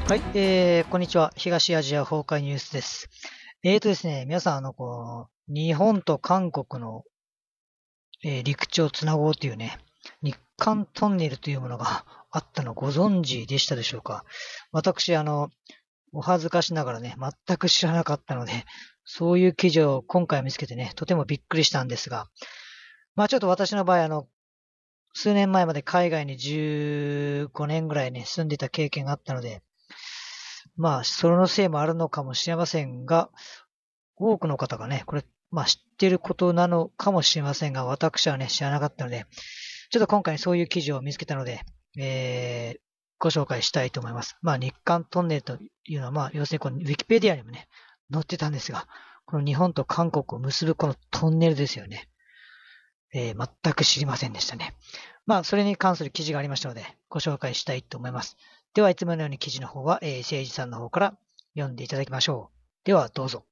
はい、こんにちは。東アジア崩壊ニュースです。ですね、皆さん、日本と韓国の、陸地をつなごうというね、日韓トンネルというものがあったのをご存知でしたでしょうか？私、お恥ずかしながらね、全く知らなかったので、そういう記事を今回見つけてね、とてもびっくりしたんですが、まあちょっと私の場合、数年前まで海外に15年ぐらいね、住んでた経験があったので、まあ、そのせいもあるのかもしれませんが、多くの方がね、これ、まあ知っていることなのかもしれませんが、私はね、知らなかったので、ちょっと今回そういう記事を見つけたので、ご紹介したいと思います。まあ、日韓トンネルというのは、まあ、要するにこのウィキペディアにもね、載ってたんですが、この日本と韓国を結ぶこのトンネルですよね。全く知りませんでしたね。まあ、それに関する記事がありましたので、ご紹介したいと思います。では、いつものように記事の方は、誠治さんの方から読んでいただきましょう。では、どうぞ。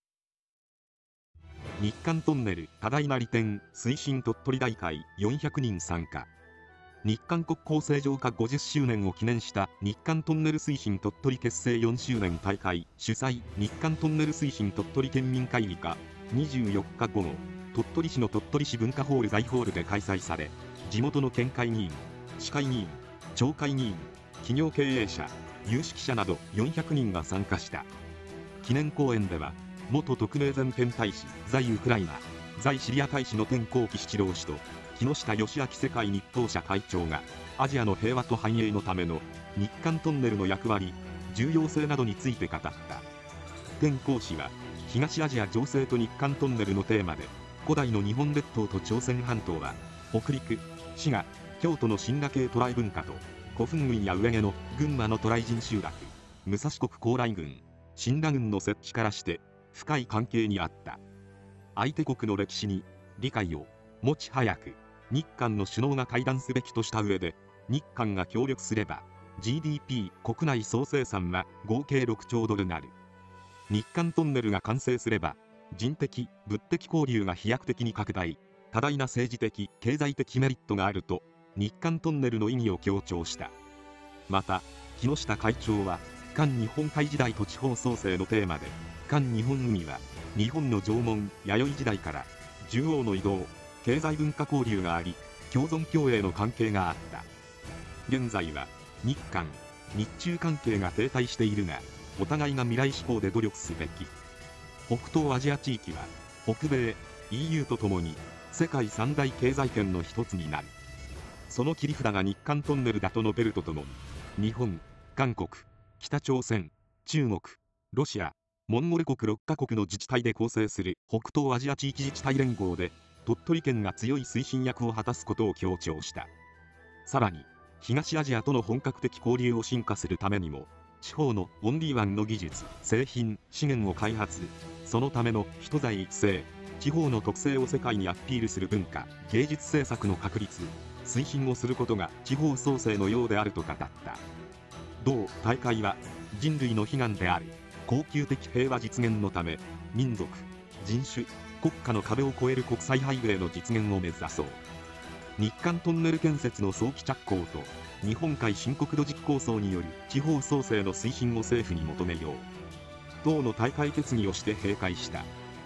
日韓トンネル多大な利点推進鳥取大会400人参加。日韓国交正常化50周年を記念した日韓トンネル推進鳥取結成4周年大会主催日韓トンネル推進鳥取県民会議が24日午後、鳥取市の鳥取市文化ホール大ホールで開催され、地元の県会議員、市会議員、町会議員、企業経営者、有識者など400人が参加した。記念講演では、元特命全権大使在ウクライナ在シリア大使の天皇紀七郎氏と木下義明世界日報社会長がアジアの平和と繁栄のための日韓トンネルの役割重要性などについて語った。天皇氏は東アジア情勢と日韓トンネルのテーマで、古代の日本列島と朝鮮半島は北陸滋賀京都の新羅系渡来文化と古墳群や上毛の群馬の渡来人集落武蔵国高麗郡新羅郡の設置からして深い関係にあった。相手国の歴史に理解を持ち早く日韓の首脳が会談すべきとした上で、日韓が協力すれば GDP 国内総生産は合計6兆ドルなる。日韓トンネルが完成すれば人的物的交流が飛躍的に拡大、多大な政治的経済的メリットがあると日韓トンネルの意義を強調した。また木下会長は韓日本海時代と地方創生のテーマで、韓日本海は日本の縄文弥生時代から縦横の移動経済文化交流があり、共存共栄の関係があった。現在は日韓日中関係が停滞しているが、お互いが未来志向で努力すべき。北東アジア地域は北米 EU とともに世界三大経済圏の一つになる。その切り札が日韓トンネルだと述べるとともに、日本韓国北朝鮮中国ロシアモンゴル国6カ国の自治体で構成する北東アジア地域自治体連合で鳥取県が強い推進役を果たすことを強調した。さらに東アジアとの本格的交流を深化するためにも、地方のオンリーワンの技術製品資源を開発、そのための人材育成、地方の特性を世界にアピールする文化芸術政策の確立推進をすることが地方創生のようであると語った。同大会は人類の悲願である恒久的平和実現のため、民族人種国家の壁を越える国際ハイウェイの実現を目指そう。日韓トンネル建設の早期着工と日本海新国土軸構想による地方創生の推進を政府に求めよう。党の大会決議をして閉会した。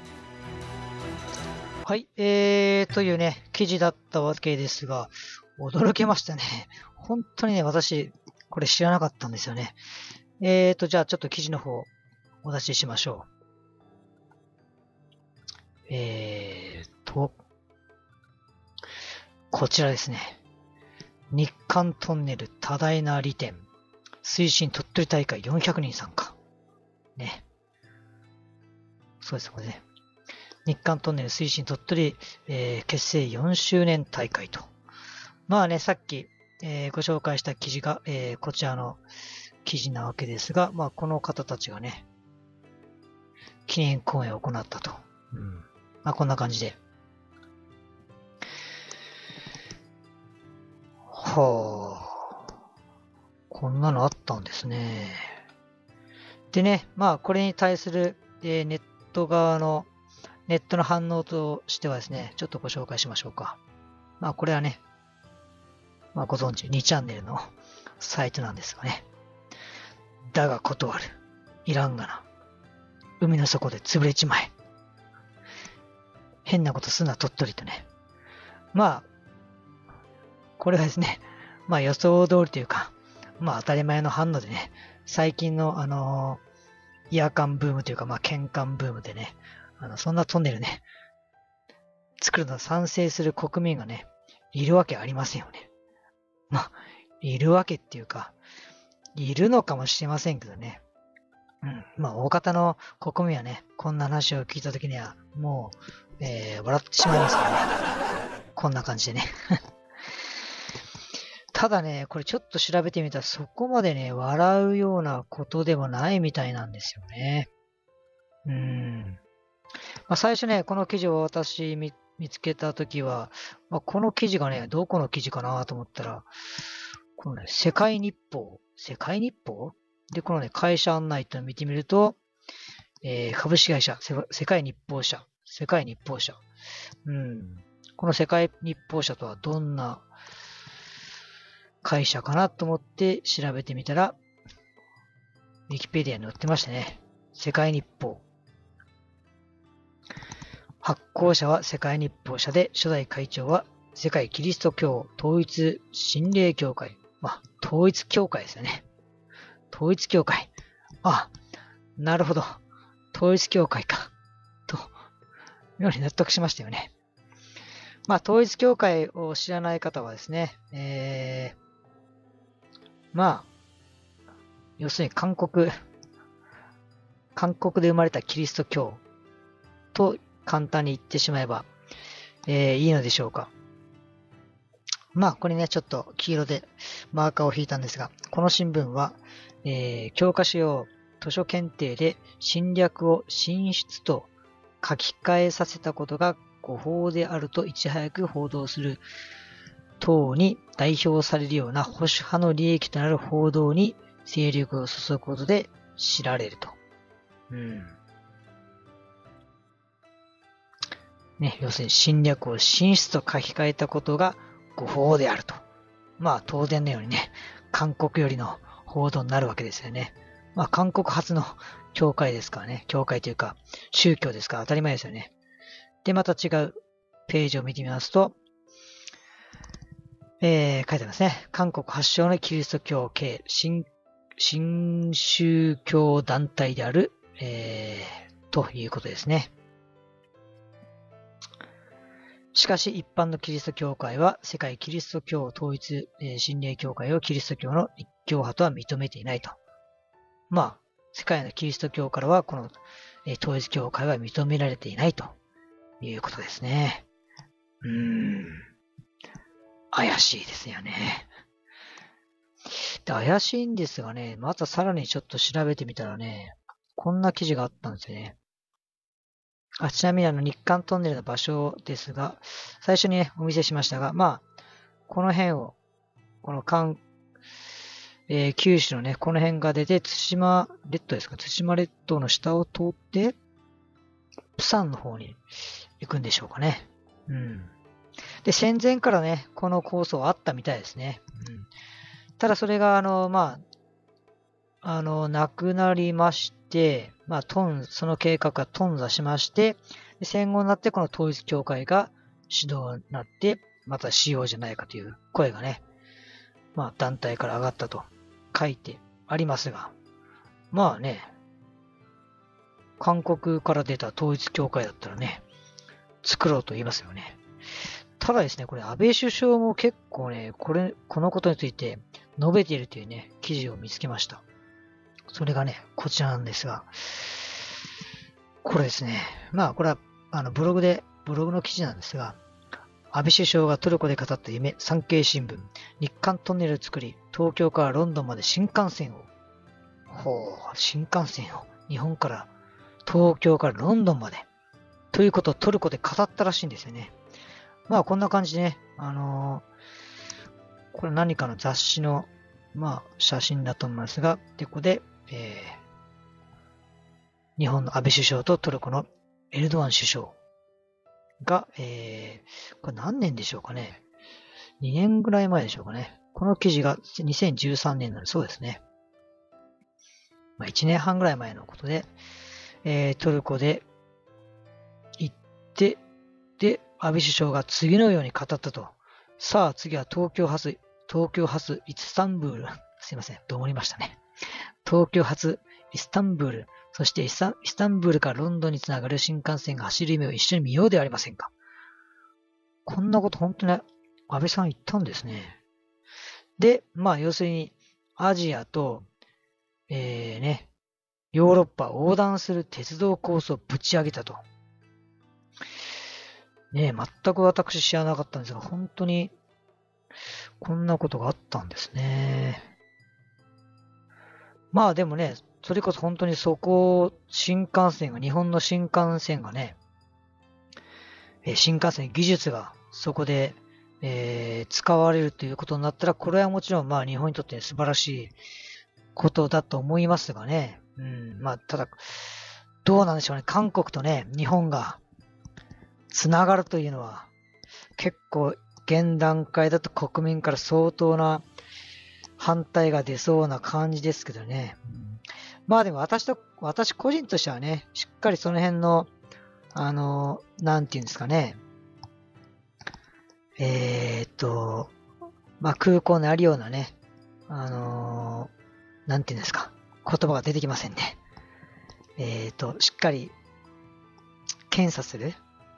はい、というね、記事だったわけですが、驚けましたね。本当にね、私、これ知らなかったんですよね。じゃあちょっと記事の方、お出ししましょう。こちらですね。日韓トンネル多大な利点。推進鳥取大会400人参加。ね。そうです、これね。日韓トンネル推進鳥取、結成4周年大会と。まあね、さっき、ご紹介した記事が、こちらの記事なわけですが、まあこの方たちがね、記念講演を行ったと。まあこんな感じで。はあ。こんなのあったんですね。でね、まあこれに対する、ネットの反応としてはですね、ちょっとご紹介しましょうか。まあこれはね、まあご存知、2チャンネルのサイトなんですがね。 だが断る。いらんがな。海の底で潰れちまえ。変なことすんな、鳥取とね。まあ、これはですね、まあ予想通りというか、まあ当たり前の反応でね、最近のイヤカンブームというか、まあ喧嘩ブームでね、そんなトンネルね、作るの賛成する国民がね、いるわけありませんよね。まあ、いるわけっていうか、いるのかもしれませんけどね。まあ、大方の国民はね、こんな話を聞いたときには、もう、笑ってしまいますからね。こんな感じでね。ただね、これちょっと調べてみたら、そこまでね、笑うようなことでもないみたいなんですよね。まあ、最初ね、この記事を私見つけたときは、まあ、この記事がね、どこの記事かなと思ったら、このね、世界日報で、このね、会社案内ってのを見てみると、株式会社、世界日報社。この世界日報社とはどんな会社かなと思って調べてみたら、ウィキペディアに載ってましたね。世界日報。発行者は世界日報社で、初代会長は世界キリスト教統一神霊協会。まあ、統一協会ですよね。統一協会。あ、なるほど。統一協会か。と、ように納得しましたよね。まあ、統一協会を知らない方はですね、まあ、要するに韓国で生まれたキリスト教と簡単に言ってしまえば、いいのでしょうか。まあ、これね、ちょっと黄色でマーカーを引いたんですが、この新聞は、教科書用図書検定で侵略を進出と書き換えさせたことが誤報であるといち早く報道する等に代表されるような保守派の利益となる報道に勢力を注ぐことで知られると。ね、要するに侵略を進出と書き換えたことが誤報であると。まあ当然のようにね、韓国よりの報道になるわけですよね。まあ韓国発の教会ですからね。教会というか宗教ですから当たり前ですよね。で、また違うページを見てみますと、書いてありますね。韓国発祥のキリスト教系新宗教団体である、ということですね。しかし一般のキリスト教会は世界キリスト教統一神霊教会をキリスト教の一教派とは認めていないと。まあ、世界のキリスト教からはこの統一教会は認められていないということですね。怪しいですよね。で、怪しいんですがね、またさらにちょっと調べてみたらね、こんな記事があったんですよね。ちなみに日韓トンネルの場所ですが、最初にね、お見せしましたが、まあ、この辺を、この九州のね、この辺が出て、対馬列島ですか、対馬列島の下を通って、プサンの方に行くんでしょうかね。で、戦前からね、この構想あったみたいですね。ただそれが、なくなりまして、まあ、その計画が頓挫しまして、で戦後になってこの統一教会が主導になって、またしようじゃないかという声がね、まあ、団体から上がったと書いてありますが、まあね、韓国から出た統一教会だったらね、作ろうと言いますよね。ただですね、これ安倍首相も結構ね、このことについて述べているというね、記事を見つけました。それがね、こちらなんですが、これですね、まあこれはブログの記事なんですが、安倍首相がトルコで語った夢、産経新聞、日韓トンネルを作り、東京からロンドンまで新幹線を、日本から東京からロンドンまで、ということをトルコで語ったらしいんですよね。まあこんな感じでね、これ何かの雑誌の、まあ写真だと思いますが、で、ここで、日本の安倍首相とトルコのエルドアン首相が、これ何年でしょうかね。2年ぐらい前でしょうかね。この記事が2013年なのでそうですね。 まあ、1年半ぐらい前のことで、トルコで行って、で、安倍首相が次のように語ったと。さあ、次は東京発イスタンブール。すいません、どうもりましたね。東京発イスタンブール、そしてイスタンブールからロンドンにつながる新幹線が走る夢を一緒に見ようではありませんか。こんなこと本当に安倍さん言ったんですね。で、まあ要するにアジアと、ヨーロッパを横断する鉄道構想をぶち上げたと。ね、全く私知らなかったんですが、本当にこんなことがあったんですね。まあでもね、それこそ本当に日本の新幹線がね、新幹線技術がそこで、使われるということになったら、これはもちろんまあ日本にとって素晴らしいことだと思いますがね。まあただ、どうなんでしょうね。韓国とね、日本がつながるというのは、結構現段階だと国民から相当な反対が出そうな感じですけどね。まあでも私個人としてはね、しっかりその辺の、なんていうんですかね。まあ空港にあるようなね、なんていうんですか。言葉が出てきませんね。しっかり検査する、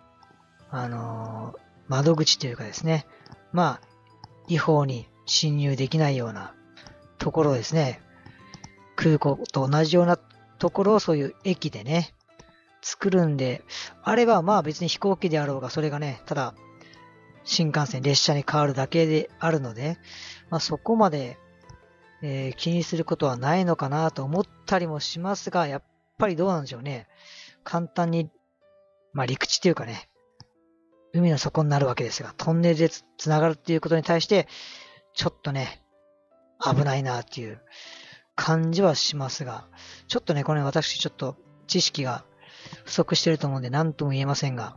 窓口というかですね。まあ、違法に侵入できないようなところですね。空港と同じようなところをそういう駅でね、作るんで、あればまあ別に飛行機であろうが、それがね、ただ新幹線、列車に変わるだけであるので、まあそこまで、気にすることはないのかなと思ったりもしますが、やっぱりどうなんでしょうね。簡単に、まあ陸地というかね、海の底になるわけですが、トンネルでつながるっていうことに対して、ちょっとね、危ないなっていう感じはしますが、ちょっとね、これ私ちょっと知識が不足してると思うんで何とも言えませんが、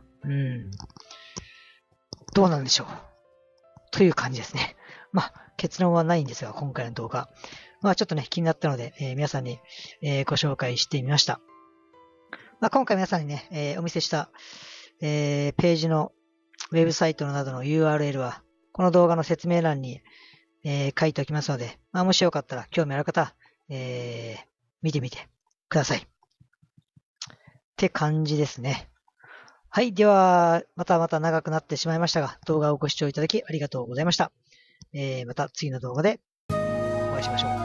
どうなんでしょう。という感じですね。まあ、結論はないんですが、今回の動画。まあ、ちょっとね、気になったので、皆さんに、ご紹介してみました。まあ、今回皆さんにね、お見せした、ページのウェブサイトなどの URL は、この動画の説明欄に、書いておきますので、まあ、もしよかったら興味ある方は、見てみてください。って感じですね。はい。では、また長くなってしまいましたが、動画をご視聴いただきありがとうございました。また次の動画でお会いしましょう。